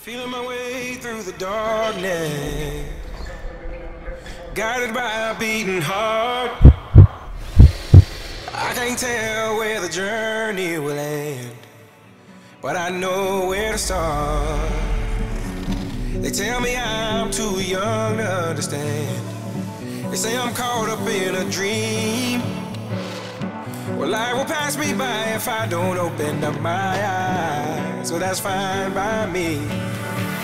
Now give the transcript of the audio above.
Feeling my way through the darkness, guided by a beating heart. I can't tell where the journey will end, but I know where to start. They tell me I'm too young to understand. They say I'm caught up in a dream. Well, life will pass me by if I don't open up my eyes. So that's fine by me.